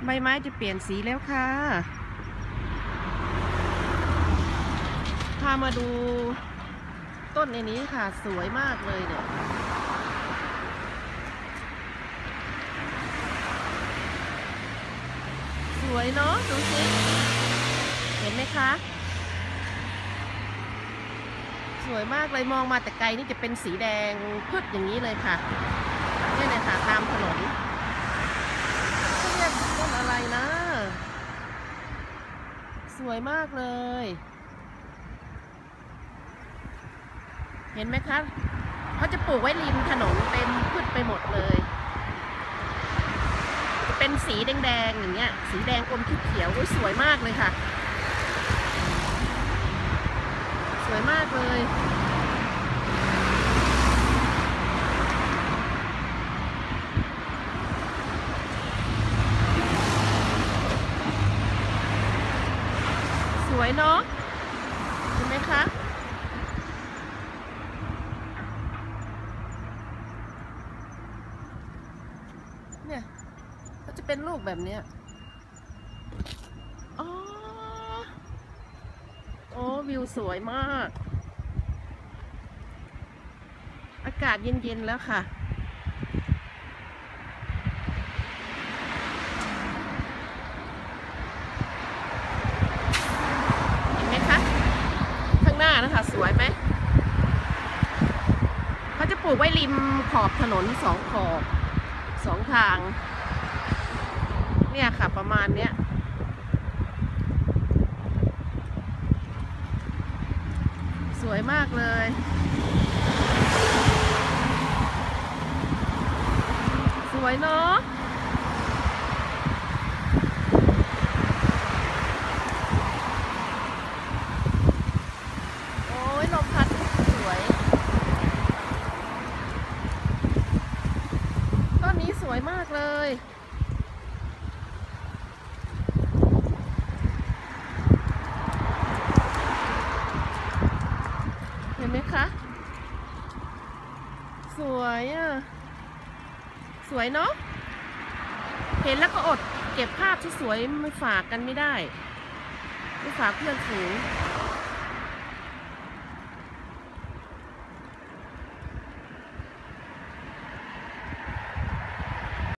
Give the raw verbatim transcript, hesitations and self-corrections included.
ใบไม้จะเปลี่ยนสีแล้วค่ะพามาดูต้นในนี้ค่ะสวยมากเลยเนี่ยสวยเนาะดูสิเห็นไหมคะสวยมากเลยมองมาแต่ไกลนี่จะเป็นสีแดงพึดอย่างนี้เลยค่ะนี่เลยค่ะตามถนนเขาเรียกต้นอะไรนะสวยมากเลยเห็นไหมคะเขาจะปลูกไว้ริมถนนเต็มพืชไปหมดเลยจะเป็นสีแดงๆอย่างเงี้ยสีแดงอมเขียวๆสวยมากเลยค่ะสวยมากเลยสวยเนาะเห็นไหมคะเนี่ยก็จะเป็นลูกแบบเนี้ยอ๋อโอ้วิวสวยมากอากาศเย็นๆแล้วค่ะเห็นไหมคะข้างหน้านะคะสวยไหมเขาจะปลูกไว้ริมขอบถนนสองขอบสองทางเนี่ยค่ะประมาณเนี้ยสวยมากเลยสวยเนาะโอ้ยลมพัดสวยต้นนี้สวยมากเลยเห็นไหมคะสวยอ่ะสวยเนาะเห็นแล้วก็อดเก็บภาพที่สวยมาฝากกันไม่ได้ไปฝากเพื่อนฝูง